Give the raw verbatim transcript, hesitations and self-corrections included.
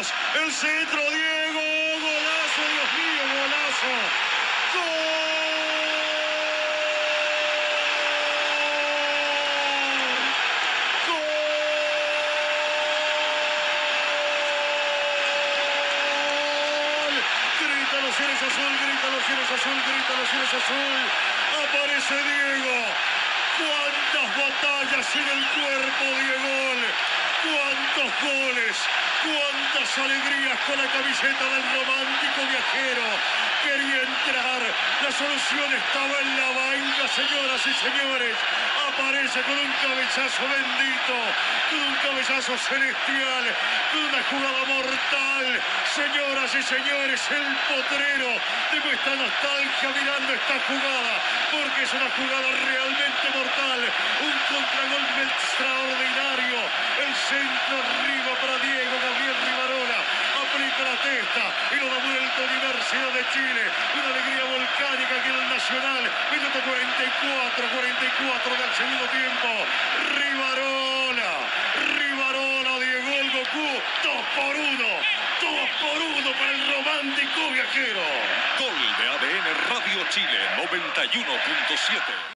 atrás. El centro, Diego. Golazo, Dios mío, golazo. ¡Gol! Grita los cielos azul, grita los cielos azul, grita los cielos azul. Aparece Diego. ¡Cuántas batallas en el cuerpo, Diego! ¡Cuántos goles! ¡Cuántas alegrías con la camiseta del romántico viajero! Quería entrar, la solución estaba en la banca, señoras y señores. Aparece con un cabezazo bendito, con un cabezazo celestial, con una jugada mortal. Señoras y señores, el potrero de nuestra nostalgia mirando esta jugada, porque es una jugada realmente mortal. Un contragolpe extraordinario. El centro arriba para Diego Gabriel Rivarola. Aplica la testa y lo da vuelta a Universidad de Chile. Una alegría volcánica aquí en el Nacional. Minuto cuarenta y cuatro, cuarenta y cuatro del segundo tiempo. Rivarola, Rivarola, Diego el Goku. Dos por uno, dos por uno para el romántico viajero. Gol de A D N Radio Chile noventa y uno punto siete.